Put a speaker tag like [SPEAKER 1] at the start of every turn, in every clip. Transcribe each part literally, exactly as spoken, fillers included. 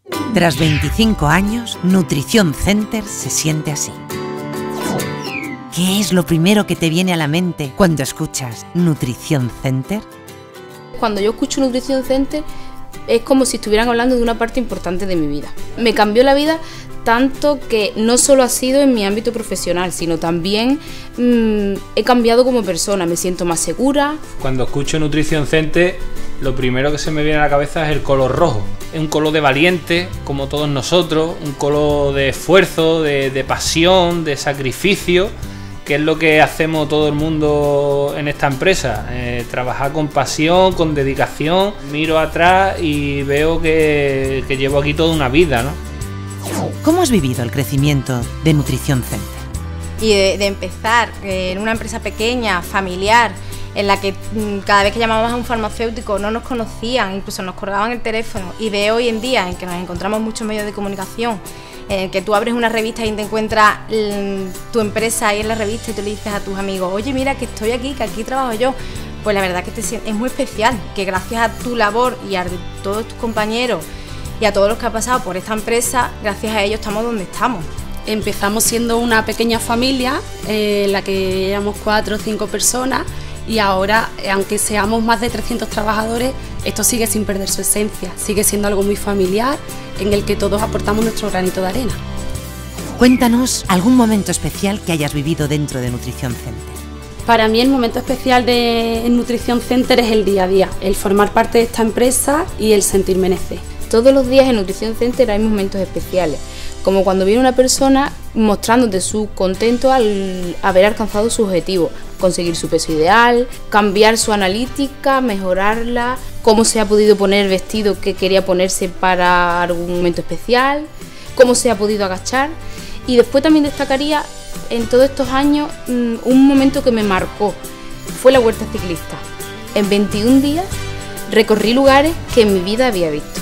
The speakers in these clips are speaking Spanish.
[SPEAKER 1] Tras veinticinco años, Nutrición Center se siente así. ¿Qué es lo primero que te viene a la mente cuando escuchas Nutrición Center?
[SPEAKER 2] Cuando yo escucho Nutrición Center es como si estuvieran hablando de una parte importante de mi vida. Me cambió la vida tanto que no solo ha sido en mi ámbito profesional, sino también mmm, he cambiado como persona, me siento más segura.
[SPEAKER 3] Cuando escucho Nutrición Center, lo primero que se me viene a la cabeza es el color rojo. Es un color de valiente, como todos nosotros, un color de esfuerzo, de, de pasión, de sacrificio, que es lo que hacemos todo el mundo en esta empresa, eh, trabajar con pasión, con dedicación. Miro atrás y veo que, que llevo aquí toda una vida, ¿no?
[SPEAKER 1] ¿Cómo has vivido el crecimiento de Nutrición Center?
[SPEAKER 4] Y de, de empezar en una empresa pequeña, familiar, en la que cada vez que llamábamos a un farmacéutico no nos conocían, incluso nos colgaban el teléfono, y de hoy en día en que nos encontramos muchos medios de comunicación, en el que tú abres una revista y te encuentras tu empresa ahí en la revista y tú le dices a tus amigos, oye, mira que estoy aquí, que aquí trabajo yo, pues la verdad que te, es muy especial, que gracias a tu labor y a todos tus compañeros y a todos los que han pasado por esta empresa, gracias a ellos estamos donde estamos.
[SPEAKER 5] Empezamos siendo una pequeña familia eh, en la que éramos cuatro o cinco personas, y ahora, aunque seamos más de trescientos trabajadores, esto sigue sin perder su esencia, sigue siendo algo muy familiar en el que todos aportamos nuestro granito de arena.
[SPEAKER 1] Cuéntanos algún momento especial que hayas vivido dentro de Nutrición Center.
[SPEAKER 5] Para mí el momento especial de Nutrición Center es el día a día, el formar parte de esta empresa y el sentirme en E C.
[SPEAKER 2] Todos los días en Nutrición Center hay momentos especiales, como cuando viene una persona mostrándote su contento al haber alcanzado su objetivo, conseguir su peso ideal, cambiar su analítica, mejorarla, cómo se ha podido poner el vestido que quería ponerse para algún momento especial, cómo se ha podido agachar. Y después también destacaría en todos estos años un momento que me marcó, fue la Vuelta Ciclista. En veintiún días recorrí lugares que en mi vida había visto.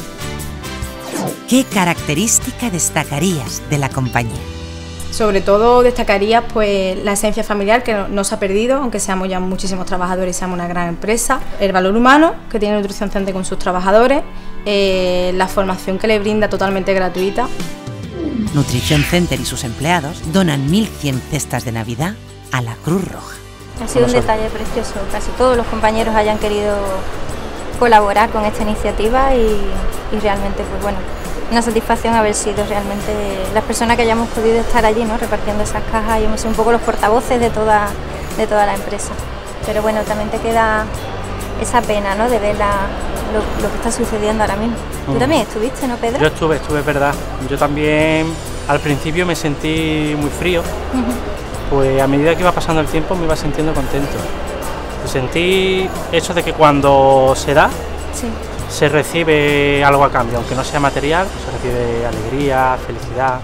[SPEAKER 1] ¿Qué característica destacarías de la compañía?
[SPEAKER 4] Sobre todo destacaría pues la esencia familiar, que no, no se ha perdido, aunque seamos ya muchísimos trabajadores y seamos una gran empresa. El valor humano que tiene Nutrición Center con sus trabajadores, eh, la formación que le brinda totalmente gratuita.
[SPEAKER 1] Nutrición Center y sus empleados donan mil cien cestas de Navidad a la Cruz Roja.
[SPEAKER 6] Ha sido un detalle precioso, casi todos los compañeros hayan querido colaborar con esta iniciativa y, y realmente pues bueno, una satisfacción haber sido realmente las personas que hayamos podido estar allí, ¿no?, repartiendo esas cajas, y hemos sido un poco los portavoces de toda, de toda la empresa. Pero bueno, también te queda esa pena, ¿no?, de ver la, lo, lo que está sucediendo ahora mismo. Mm. Tú también estuviste, ¿no, Pedro?
[SPEAKER 7] Yo estuve, estuve, es verdad. Yo también al principio me sentí muy frío, uh-huh. Pues a medida que iba pasando el tiempo me iba sintiendo contento. Sentí eso de que cuando se da, sí, se recibe algo a cambio, aunque no sea material, pues se recibe alegría, felicidad.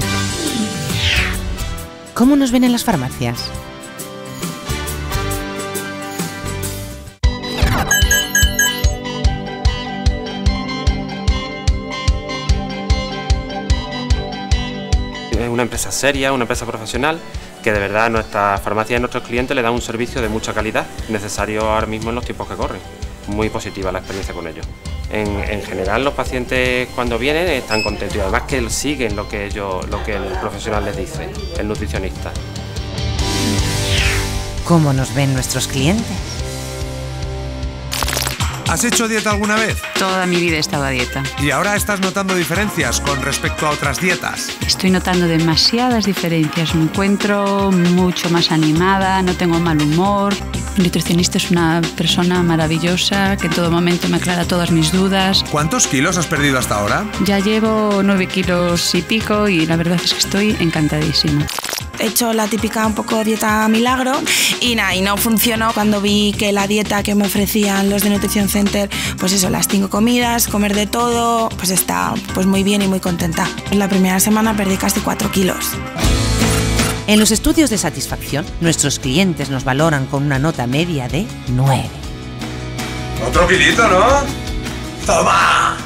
[SPEAKER 1] ¿Cómo nos ven en las farmacias?
[SPEAKER 8] Es una empresa seria, una empresa profesional, que de verdad a nuestra farmacia y a nuestros clientes le da un servicio de mucha calidad, necesario ahora mismo en los tiempos que corren. Muy positiva la experiencia con ellos. En, en general los pacientes cuando vienen están contentos y además que siguen lo que, ellos, lo que el profesional les dice, el nutricionista.
[SPEAKER 1] ¿Cómo nos ven nuestros clientes?
[SPEAKER 9] ¿Has hecho dieta alguna vez?
[SPEAKER 10] Toda mi vida he estado a dieta.
[SPEAKER 9] ¿Y ahora estás notando diferencias con respecto a otras dietas?
[SPEAKER 10] Estoy notando demasiadas diferencias. Me encuentro mucho más animada, no tengo mal humor. Mi nutricionista es una persona maravillosa que en todo momento me aclara todas mis dudas.
[SPEAKER 9] ¿Cuántos kilos has perdido hasta ahora?
[SPEAKER 10] Ya llevo nueve kilos y pico y la verdad es que estoy encantadísima.
[SPEAKER 11] He hecho la típica un poco dieta milagro y nada, y no funcionó. Cuando vi que la dieta que me ofrecían los de Nutrición Center, pues eso, las cinco comidas, comer de todo, pues está pues muy bien y muy contenta. En la primera semana perdí casi cuatro kilos.
[SPEAKER 1] En los estudios de satisfacción, nuestros clientes nos valoran con una nota media de nueve.
[SPEAKER 9] Otro kilito, ¿no? ¡Toma!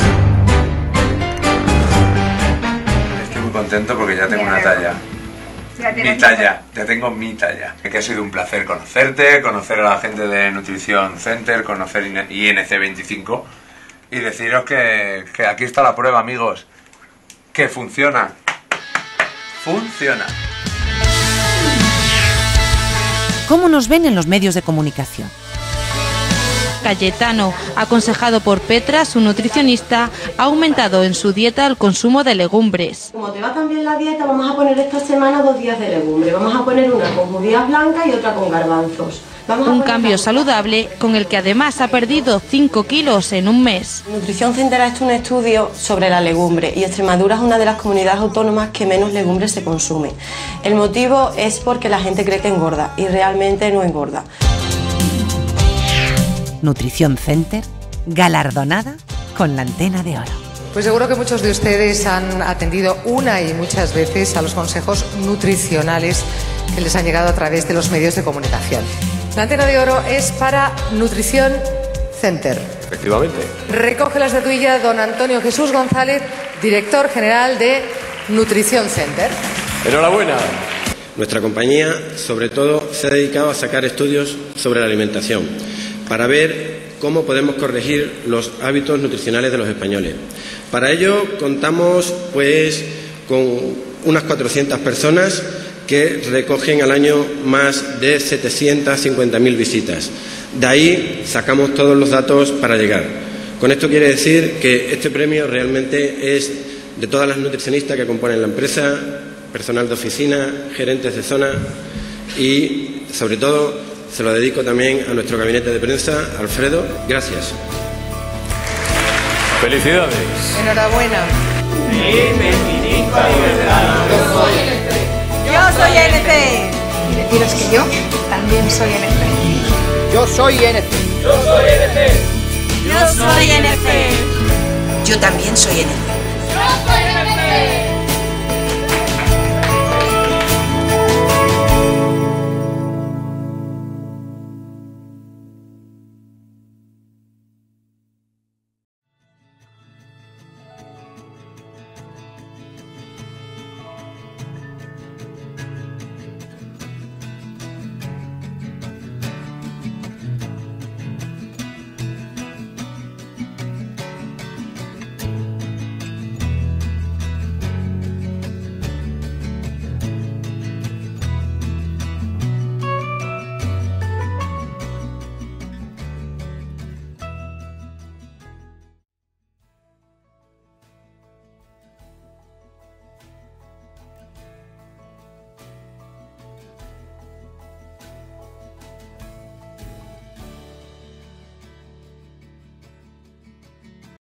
[SPEAKER 12] Contento porque ya tengo una talla. Mi talla, ya tengo mi talla. Que ha sido un placer conocerte, conocer a la gente de Nutrition Center, conocer I N C veinticinco y deciros que, que aquí está la prueba, amigos, que funciona. Funciona.
[SPEAKER 1] ¿Cómo nos ven en los medios de comunicación?
[SPEAKER 13] Cayetano, aconsejado por Petra, su nutricionista, ha aumentado en su dieta el consumo de legumbres.
[SPEAKER 14] Como te va tan bien la dieta, vamos a poner esta semana dos días de legumbre. Vamos a poner una con judías blancas y otra con garbanzos. Vamos a
[SPEAKER 13] un cambio saludable con el que además ha perdido cinco kilos en un mes.
[SPEAKER 14] Nutrition Center ha hecho un estudio sobre la legumbre y Extremadura es una de las comunidades autónomas que menos legumbres se consumen. El motivo es porque la gente cree que engorda y realmente no engorda.
[SPEAKER 1] Nutrition Center, galardonada con la Antena de Oro.
[SPEAKER 15] Pues seguro que muchos de ustedes han atendido una y muchas veces a los consejos nutricionales que les han llegado a través de los medios de comunicación. La Antena de Oro es para Nutrition Center.
[SPEAKER 16] Efectivamente.
[SPEAKER 15] Recoge la estatuilla don Antonio Jesús González, director general de Nutrition Center.
[SPEAKER 16] Enhorabuena.
[SPEAKER 17] Nuestra compañía, sobre todo, se ha dedicado a sacar estudios sobre la alimentación para ver cómo podemos corregir los hábitos nutricionales de los españoles. Para ello contamos pues con unas cuatrocientas personas que recogen al año más de setecientas cincuenta mil visitas. De ahí sacamos todos los datos para llegar. Con esto quiere decir que este premio realmente es de todas las nutricionistas que componen la empresa, personal de oficina, gerentes de zona y, sobre todo, se lo dedico también a nuestro gabinete de prensa, Alfredo. Gracias.
[SPEAKER 16] Felicidades.
[SPEAKER 15] Enhorabuena.
[SPEAKER 4] Yo soy N C. Y deciros que yo también soy N C.
[SPEAKER 18] Yo soy N C.
[SPEAKER 19] Yo soy N C.
[SPEAKER 4] Yo soy N C.
[SPEAKER 1] Yo también soy N C.